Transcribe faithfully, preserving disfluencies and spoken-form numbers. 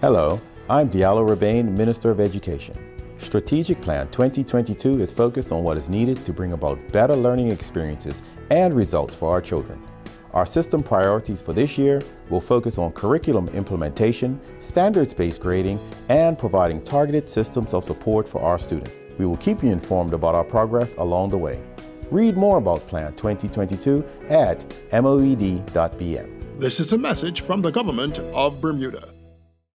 Hello, I'm Diallo Rabain, Minister of Education. Strategic Plan twenty twenty-two is focused on what is needed to bring about better learning experiences and results for our children. Our system priorities for this year will focus on curriculum implementation, standards-based grading, and providing targeted systems of support for our students. We will keep you informed about our progress along the way. Read more about Plan twenty twenty-two at moed dot b m. This is a message from the government of Bermuda.